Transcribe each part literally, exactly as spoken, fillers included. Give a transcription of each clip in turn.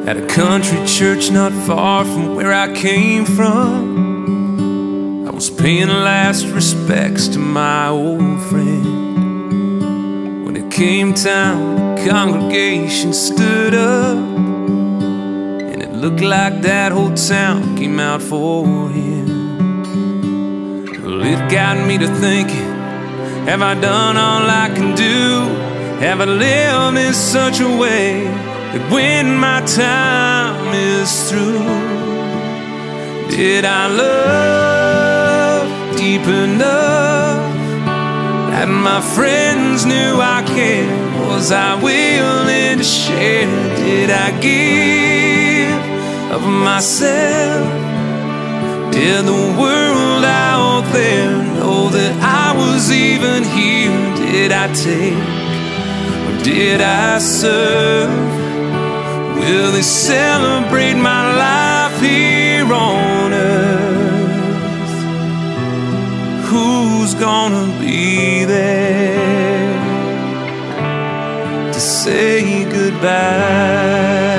at a country church not far from where I came from. I was paying last respects to my old friend. When it came time, the congregation stood up, and it looked like that whole town came out for him. Well, it got me to thinking, have I done all I can do? Have I lived in such a way that when my time is through, did I love deep enough that my friends knew I cared? Was I willing to share? Did I give of myself? Did the world out there know that I was even here? Did I take or did I serve? Will they celebrate my life here on earth? Who's gonna be there to say goodbye?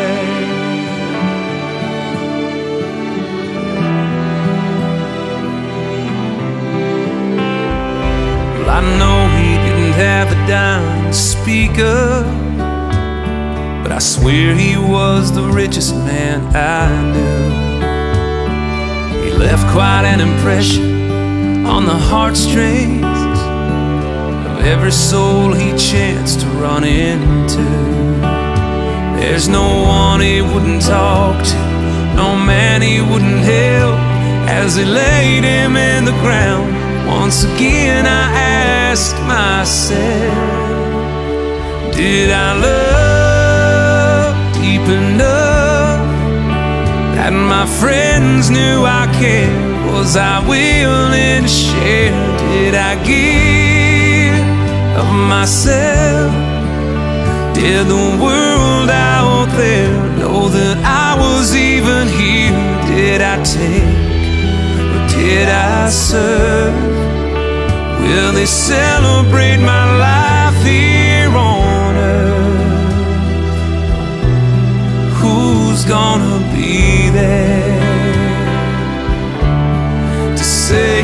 Well, I know he didn't have a dime to speak of, but I swear he was the richest man I knew. He left quite an impression on the heartstrings of every soul he chanced to run into. There's no one he wouldn't talk to, no man he wouldn't help. As they laid him in the ground, once again I asked myself, did I love deep enough that my friends knew I cared? Was I willing to share? Did I give of myself? Did the world out there know that I was even here? Did I take or did I serve? Will they celebrate my life here on earth? Who's gonna be there to say